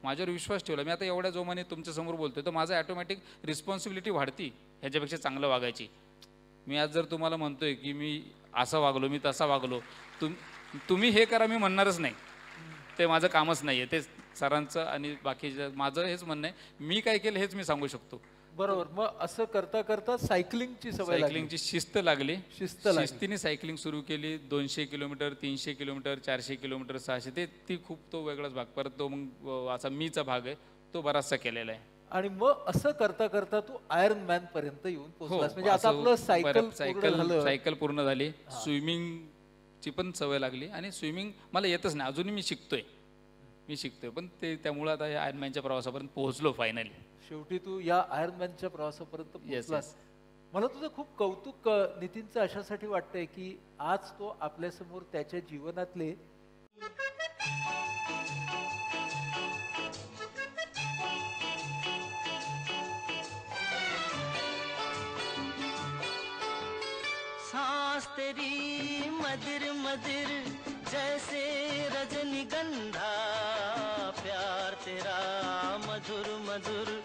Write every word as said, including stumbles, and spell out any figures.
माझ्यावर विश्वास ठेवला, मी आता एवढ्या जोमाने तुमच्यासमोर बोलतोय, तर माझं ॲटोमॅटिक रिस्पॉन्सिबिलिटी वाढती ह्याच्यापेक्षा चांगलं वागायची. मी आज जर तुम्हाला म्हणतोय की मी असं वागलो, मी तसा वागलो, तुम तुम्ही हे करा मी म्हणणारच नाही, ते माझं कामच नाही आहे. ते सरांचं आणि बाकीचं माझं हेच म्हणणं आहे, मी काय केलं हेच मी सांगू शकतो. बरोबर. मग असं करता करता सायकलिंगची सवय, सायकलिंगची शिस्त लागली. शिस्त शिस्तीने सायकलिंग सुरू केली. दोनशे किलोमीटर, तीनशे किलोमीटर, चारशे किलोमीटर, सहाशे, ते ती खूप तो वेगळाच भाग. परत तो मग असा मीचा भाग आहे, तो बराचसा केलेला आहे. आणि मग असं करता करता तू आयर्न मॅन पर्यंत येऊन पोहोचलास. म्हणजे आता आपलं सायकल सायकल सायकल पूर्ण झाली. स्विमिंगची पण सवय लागली आणि स्विमिंग मला येतच नाही अजूनही, मी शिकतोय मी शिकतोय पण ते त्यामुळे आता या आयर्नमॅनच्या प्रवासापर्यंत पोहोचलो फायनली. शेवटी तू या आयर्नमॅनच्या प्रवासापर्यंत पोहोचलास. मला तुझं खूप कौतुक नितीनचं अशासाठी वाटतंय की आज तो आपल्यासमोर त्याच्या जीवनातले सांस तेरी मधुर मधुर जैसे रजनीगंधा, प्यार तेरा मधुर मधुर